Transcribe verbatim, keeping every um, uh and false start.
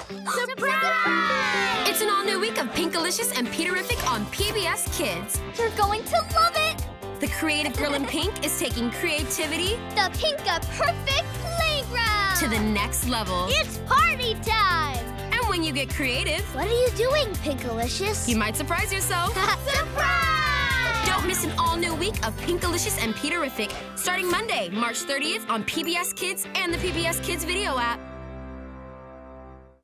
Surprise! It's an all-new week of Pinkalicious and Peteriffic on P B S Kids. You're going to love it! The creative girl in pink is taking creativity, the Pinka-perfect playground, to the next level. It's party time! And when you get creative... What are you doing, Pinkalicious? You might surprise yourself. Surprise! Don't miss an all-new week of Pinkalicious and Peteriffic, starting Monday, March thirtieth on P B S Kids and the P B S Kids video app.